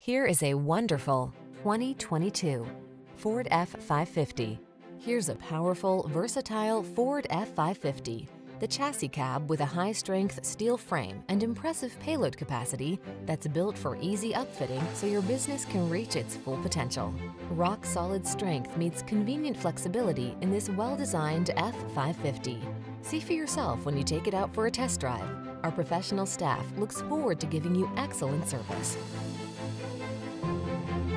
Here is a wonderful 2022 Ford F-550. Here's a powerful, versatile Ford F-550. The chassis cab with a high-strength steel frame and impressive payload capacity that's built for easy upfitting so your business can reach its full potential. Rock-solid strength meets convenient flexibility in this well-designed F-550. See for yourself when you take it out for a test drive. Our professional staff looks forward to giving you excellent service.